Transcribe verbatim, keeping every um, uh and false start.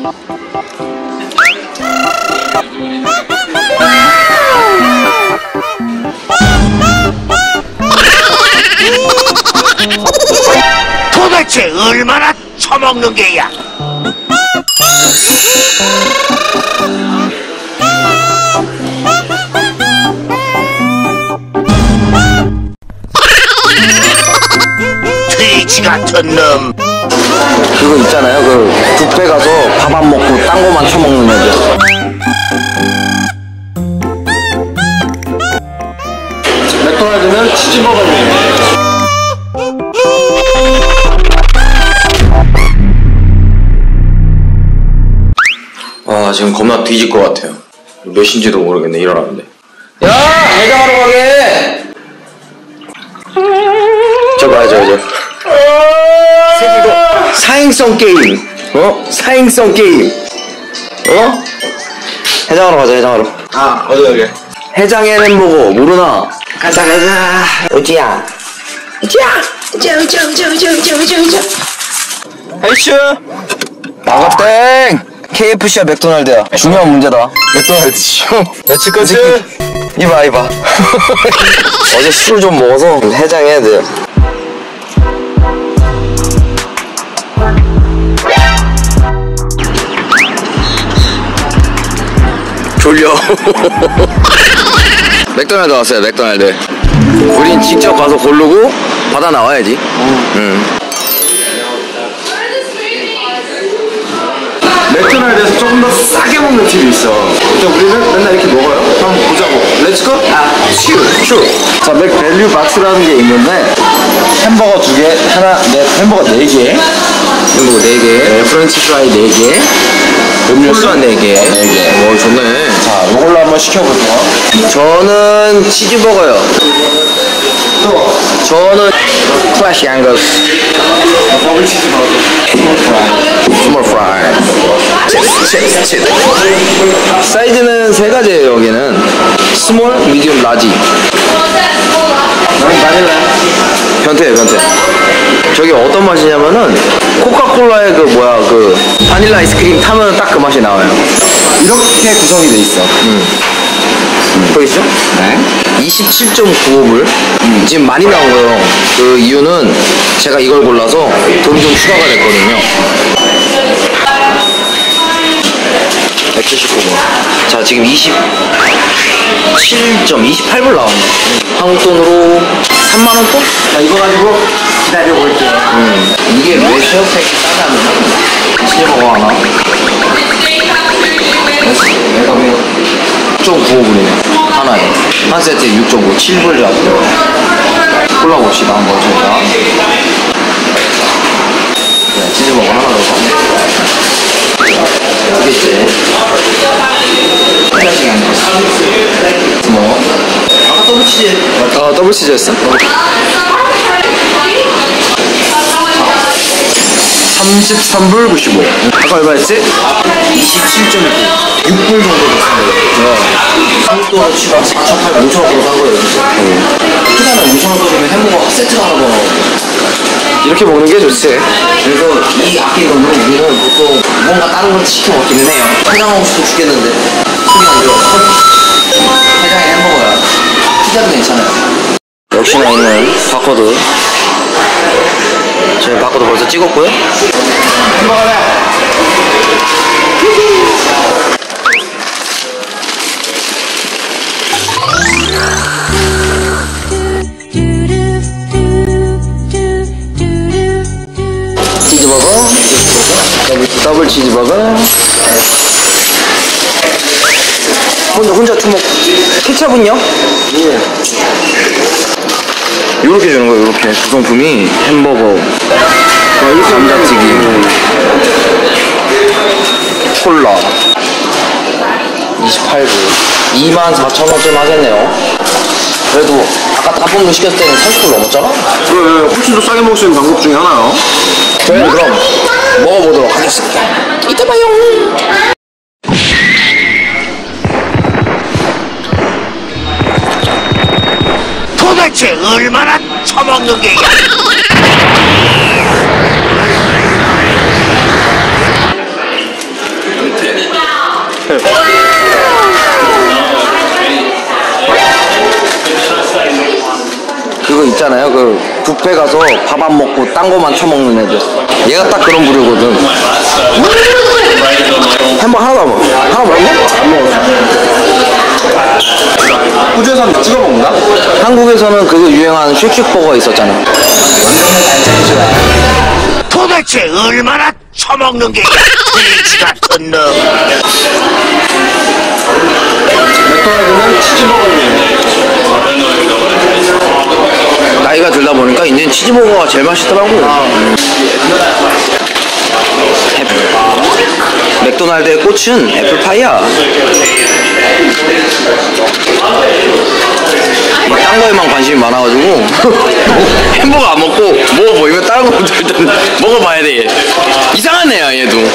도대체 얼마나 처먹는 게야? 돼지 같은 놈. 그거 있잖아요. 그 뷔페 가서 밥 안 먹고 딴 거만 처먹는 애들. 맥도날드면 치즈버거네. 아, 지금 겁나 뒤질 것 같아요. 몇 시인지도 모르겠네, 일어나는데. 야! 해장하러 가게! 저 봐요, 저, 저. 새끼도 사행성 게임. 어? 사행성 게임. 어? 해장하러 가자, 해장하러. 아, 어디 가게? 해장의 햄버거, 모르나? 가자, 가자. 우지야. 우지야! 우지야, 우지야, 우지야, 우지야, 우지야, 우지야, 우지야. 헤이슈! 나가땡! 케이에프씨야 맥도날드야. 중요한 문제다. 맥도날드죠. 며칠 거지? 이봐 이봐. 어제 술 좀 먹어서 해장해야 돼요. 졸려. 맥도날드 왔어요. 맥도날드. 우린 직접 가서 고르고 받아 나와야지. 응. 응. 맥도날드에서 조금 더 싸게 먹는 팁이 있어. 근데 우리는 맨날 이렇게 먹어요. 한번 보자고. 렛츠고? 아, 슈, 슈. 자, 맥밸류 박스라는 게 있는데 햄버거 두 개, 하나, 네, 햄버거 네 개, 햄버거 네 개, 네, 프렌치 프라이 네 개, 음료수 네 개. 네 개. 오, 좋네. 자, 이걸로 한번 시켜볼게요. 저는 치즈버거요. 또 저는 클래시 앵거스 더블 치즈버거 스몰 프라이 스몰 프라이 칩스 칩스 사이즈는 세 가지예요. 여기는 스몰, 미디움, 라지. 바닐라 변태예요. 변태. 저게 어떤 맛이냐면은 코카콜라의 그 뭐야 그 바닐라 아이스크림 타면 딱 그 맛이 나와요. 이렇게 구성이 돼 있어. 음. 음. 보이시죠? 네. 이십칠 점 구오 불. 음. 지금 많이 나온 거예요. 그 이유는 제가 이걸 골라서 돈이 좀 추가가 됐거든요. 백칠십구 불. 자, 지금 이십칠 점 이십팔 불 나왔네. 한국 돈으로 삼만 원 돈? 자, 이거 가지고 기다려볼게요. 음. 이게 왜 쉐어팩이 싸다면 치즈버거 하나? 육 점 구오 불이네. 하나에. 한 세트에 육 점 오, 칠 불 잡고요. 골라봅시다, 한번 저희가. 네, 치즈버거 하나 더 사. 알겠지? 하나씩 안 돼. 뭐? 아까 더블치즈. 아, 더블치즈였어? 삼십삼 불 구십오. 아까 얼마였지? 이십칠 점 구. 육 불 정도 됐어요. 한국도 치고 사천 팔백, 오천 원으로 산 거예요. 특히나 오천 원 거리면 햄버거 세트가 하나 더 나오고. 이렇게 먹는 게 좋지. 그래서 이 아끼는 거는 우리는 보통 뭔가 다른 걸 시켜 먹기는 해요. 해장 먹고 싶어 죽겠는데 속이 안 들어. 해장에 햄버거야. 피자도 괜찮아요. 역시나 있는 바코드. 저희 바코드 벌써 찍었고요. 햄버거래. 치즈버거, 더블 치즈버거. 혼자 혼자 주먹. 케찹은요? 예. 요렇게 주는 거예요. 요렇게 구성품이 햄버거, 감자튀김, 콜라. 이십팔 불. 이만 사천 원쯤 하겠네요. 그래도 아까 닭볶음탕 시켰을 때는 삼십 불 넘었잖아? 그래, 훨씬 더 싸게 먹을 수 있는 방법 중에 하나요. 저희는 그럼 먹어보도록 하겠습니다. 이따 봐요. 도대체 얼마나 처먹는 게야? 뷔페 가서 밥 안 먹고 딴 거만 처먹는 애들. 얘가 딱 그런 부류거든. 햄버거 하나도 안 먹어. 하나 먹어? 안 먹었어. 호주에서는 찍어 먹나? 한국에서는 그거 유행하는 쉑쉑버거 있었잖아. 도대체 얼마나 처먹는 게야? 돼지 같은 놈. 맥도날드는 치즈버거예요. 나이가 들다 보니까 이제 치즈버거가 제일 맛있더라고. 애- 맥도날드의 꽃은 애플파이야. 딴 거에만 관심이 많아가지고 햄버거 안 먹고 뭐 보이면 다른 거 일단 먹어봐야 돼. 얘. 이상한 애야 얘도.